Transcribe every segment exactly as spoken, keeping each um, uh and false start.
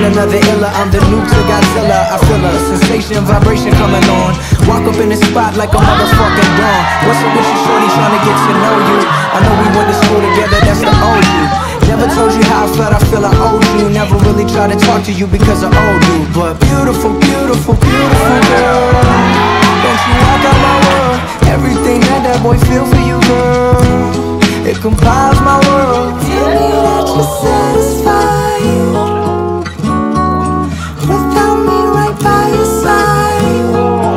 find another illa. I'm the new to Godzilla. I feel a sensation, vibration coming on. Walk up in the spot like a motherfucking dawn. What's up with you, shorty, trying to get to know you? I know we went to school together, that's the O G. Never told you how I felt, I feel I owed you. Never really tried to talk to you because I owed you. But beautiful, beautiful, beautiful girl, don't you walk out my world. Everything that that boy feel for you, girl, it compiles my world. Tell me that you're satisfied without me right by your side.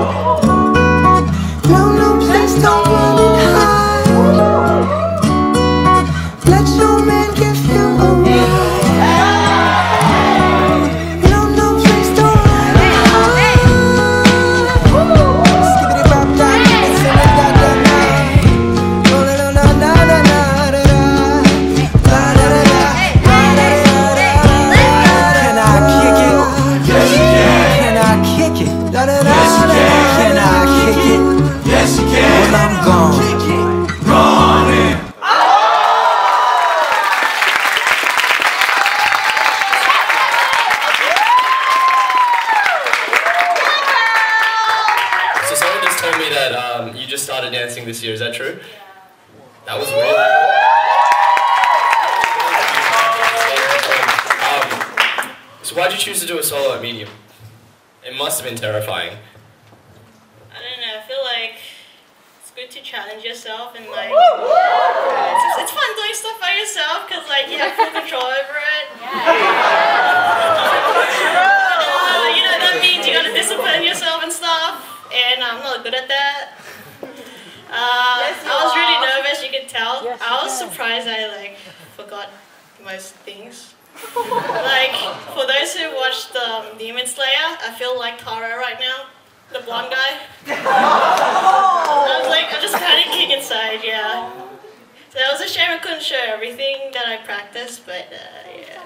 No, no, please don't run and hide. Let your man give you a ride. No, no, please don't run and hide. Skip it about that, it's in the da da da. No, no, no, no, no, no, no, da da. La da da da, la da da da da. Can I kick it? Yes, you can. Can I kick it? Da da da Yes, you da. can. Can I kick it? Yes, you can. When I'm gone. Gone in. So someone just told me that um, you just started dancing this year, is that true? That was really um, so why'd you choose to do a solo at Medium? It must have been terrifying. I don't know, I feel like it's good to challenge yourself and like, yeah, it's, it's fun doing stuff by yourself because like you have full control over it. Uh, you know, that means you gotta discipline yourself and stuff, and I'm not good at that. Uh, Yes, you I was really are. nervous, you could tell. Yes, you I was can. surprised I like forgot most things. Like, for those who watched um, Demon Slayer, I feel like Tyree right now, the blonde guy. I was like, I'm just panicking inside, yeah. So it was a shame I couldn't show everything that I practiced, but uh, yeah.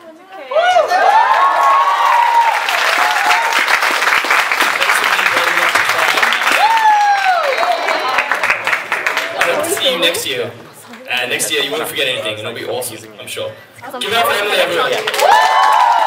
I hope to see you next year. And next year you won't forget anything, and it'll be awesome, I'm sure. Give it up for Emily, everyone.